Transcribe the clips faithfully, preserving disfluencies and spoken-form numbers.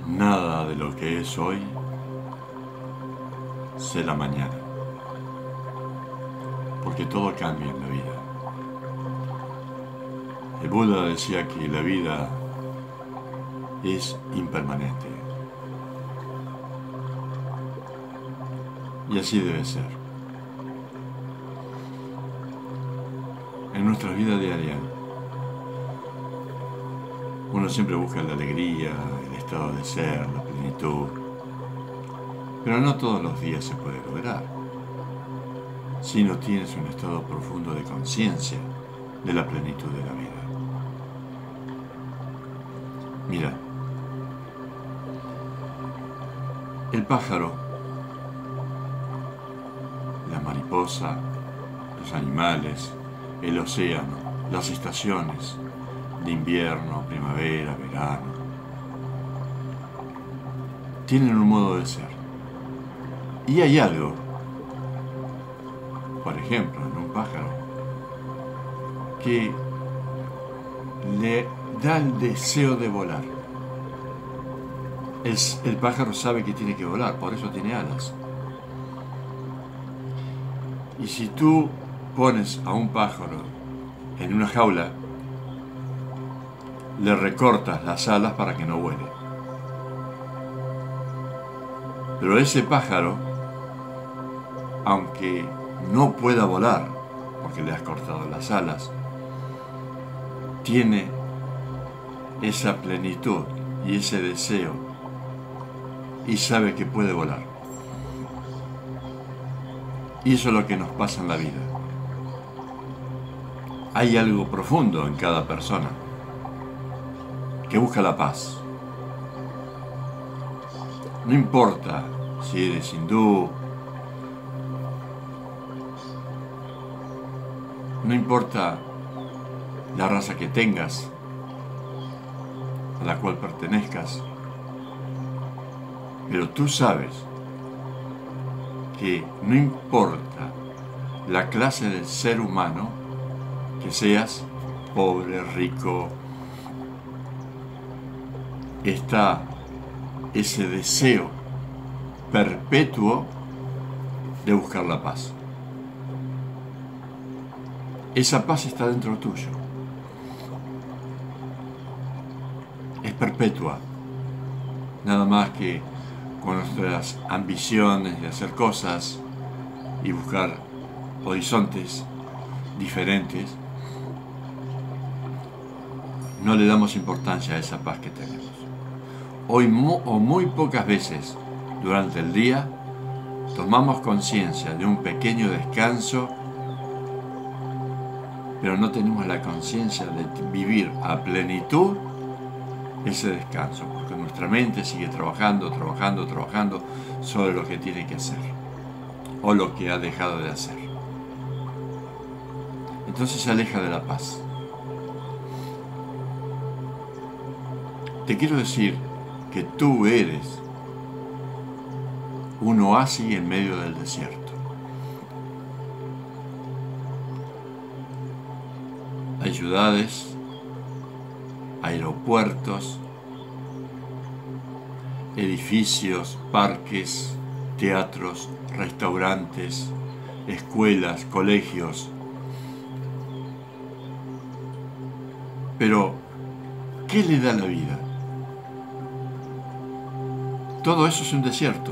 Nada de lo que es hoy será mañana, porque todo cambia en la vida. El Buda decía que la vida es impermanente, y así debe ser. En nuestra vida diaria, uno siempre busca la alegría, el estado de ser, la plenitud, pero no todos los días se puede lograr si no tienes un estado profundo de conciencia de la plenitud de la vida. Mira, el pájaro, la mariposa, los animales, el océano, las estaciones de invierno, primavera, verano, tienen un modo de ser. Y hay algo, por ejemplo, en un pájaro, que le da el deseo de volar. El, el pájaro sabe que tiene que volar, por eso tiene alas. Y si tú pones a un pájaro en una jaula, le recortas las alas para que no vuele. Pero ese pájaro, aunque no pueda volar, porque le has cortado las alas, tiene esa plenitud y ese deseo y sabe que puede volar. Y eso es lo que nos pasa en la vida. Hay algo profundo en cada persona que busca la paz. No importa si eres hindú, no importa la raza que tengas, a la cual pertenezcas, pero tú sabes que no importa la clase de ser humano que seas, pobre, rico, está ese deseo perpetuo de buscar la paz. Esa paz está dentro tuyo. Es perpetua. Nada más que con nuestras ambiciones de hacer cosas y buscar horizontes diferentes, no le damos importancia a esa paz que tenemos. Hoy o muy pocas veces durante el día tomamos conciencia de un pequeño descanso, pero no tenemos la conciencia de vivir a plenitud ese descanso, porque nuestra mente sigue trabajando, trabajando, trabajando sobre lo que tiene que hacer o lo que ha dejado de hacer. Entonces se aleja de la paz. Te quiero decir que tú eres un oasis en medio del desierto. Hay ciudades, aeropuertos, edificios, parques, teatros, restaurantes, escuelas, colegios. Pero, ¿qué le da la vida? Todo eso es un desierto.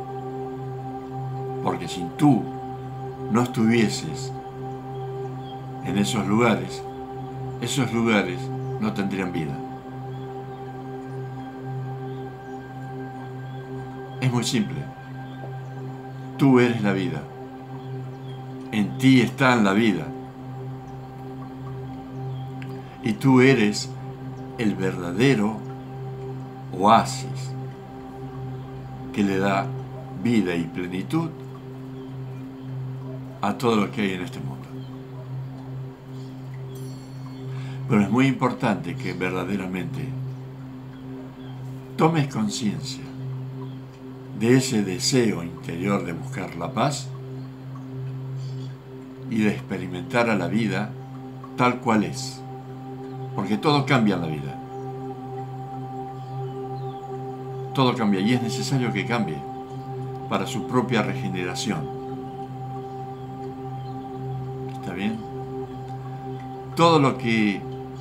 Porque si tú no estuvieses en esos lugares, esos lugares no tendrían vida. Es muy simple. Tú eres la vida. En ti está la vida. Y tú eres el verdadero oasis que le da vida y plenitud a todo lo que hay en este mundo. Pero es muy importante que verdaderamente tomes conciencia de ese deseo interior de buscar la paz y de experimentar a la vida tal cual es, porque todo cambia en la vida. todo cambia y es necesario que cambie para su propia regeneración. ¿Está bien? Todo lo que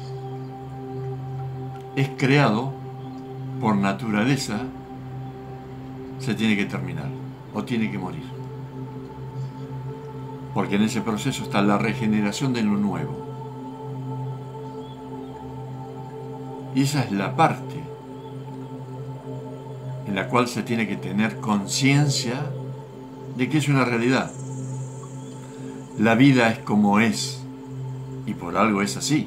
es creado por naturaleza se tiene que terminar o tiene que morir. Porque en ese proceso está la regeneración de lo nuevo. Y esa es la parte en la cual se tiene que tener conciencia de que es una realidad. La vida es como es, y por algo es así.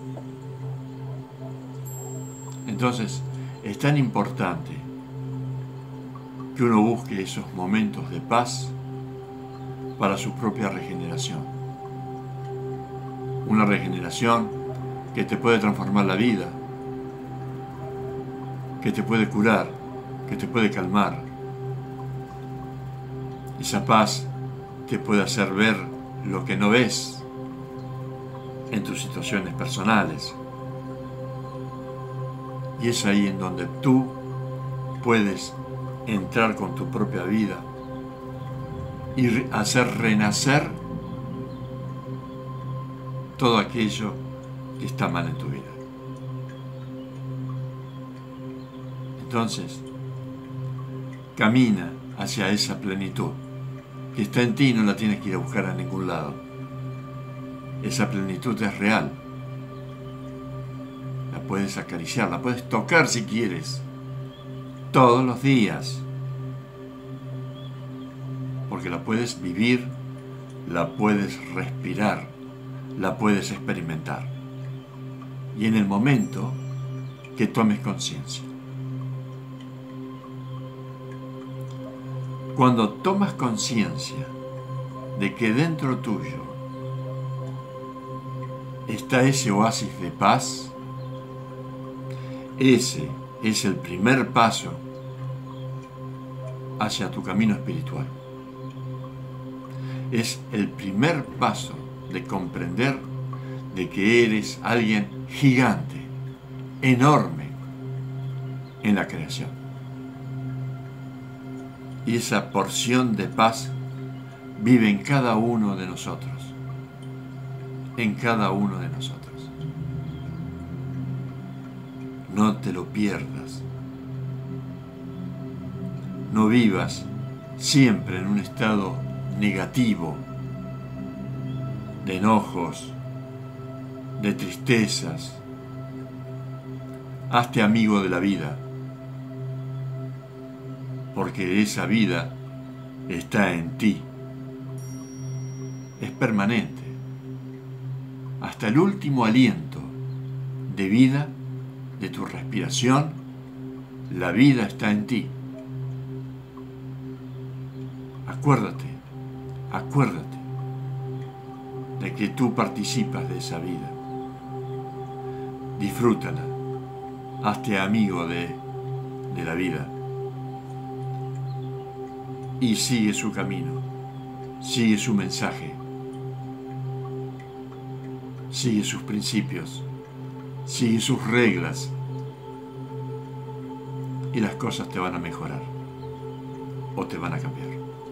Entonces, es tan importante que uno busque esos momentos de paz para su propia regeneración. Una regeneración que te puede transformar la vida, que te puede curar, que te puede calmar. Esa paz te puede hacer ver lo que no ves en tus situaciones personales. Y es ahí en donde tú puedes entrar con tu propia vida y hacer renacer todo aquello que está mal en tu vida. Entonces, camina hacia esa plenitud que está en ti y no la tienes que ir a buscar a ningún lado. Esa plenitud es real. La puedes acariciar, la puedes tocar si quieres, todos los días. Porque la puedes vivir, la puedes respirar, la puedes experimentar. Y en el momento que tomes conciencia. Cuando tomas conciencia de que dentro tuyo está ese oasis de paz, ese es el primer paso hacia tu camino espiritual. Es el primer paso de comprender de que eres alguien gigante, enorme en la creación. Y esa porción de paz vive en cada uno de nosotros, en cada uno de nosotros. No te lo pierdas. No vivas siempre en un estado negativo, de enojos, de tristezas. Hazte amigo de la vida, porque esa vida está en ti. Es permanente. Hasta el último aliento de vida, de tu respiración, la vida está en ti. Acuérdate, acuérdate de que tú participas de esa vida. Disfrútala, hazte amigo de, de la vida y sigue su camino, sigue su mensaje, sigue sus principios, sigue sus reglas y las cosas te van a mejorar o te van a cambiar.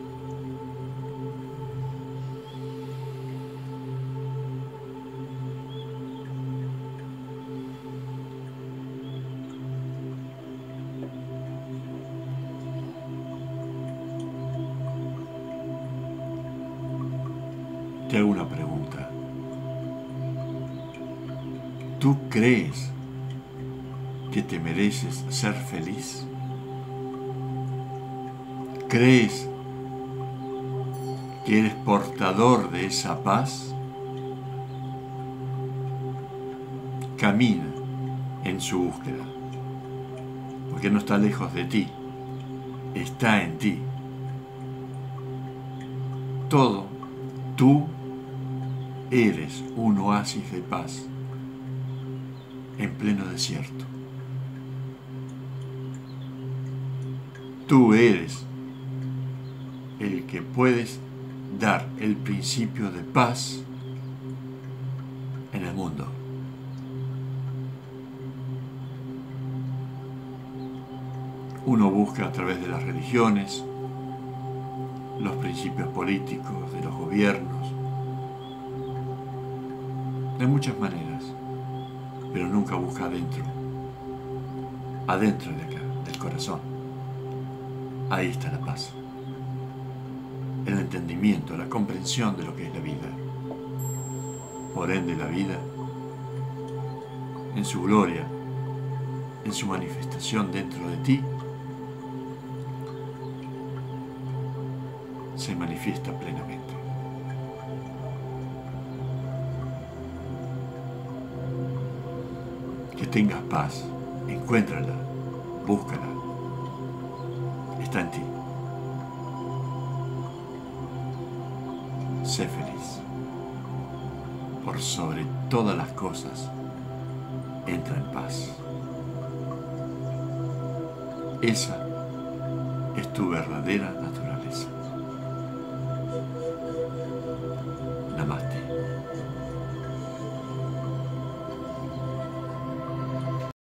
Te hago una pregunta. ¿Tú crees que te mereces ser feliz? ¿Crees que eres portador de esa paz? Camina en su búsqueda, porque no está lejos de ti, está en ti. Todo, tú eres un oasis de paz en pleno desierto. Tú eres el que puedes dar el principio de paz en el mundo. Uno busca a través de las religiones, los principios políticos, de los gobiernos, de muchas maneras, pero nunca busca adentro, adentro de acá, del corazón. Ahí está la paz, el entendimiento, la comprensión de lo que es la vida. Por ende, la vida, en su gloria, en su manifestación dentro de ti, se manifiesta plenamente. Que tengas paz, encuéntrala, búscala, está en ti. Sé feliz. Por sobre todas las cosas, entra en paz. Esa es tu verdadera naturaleza.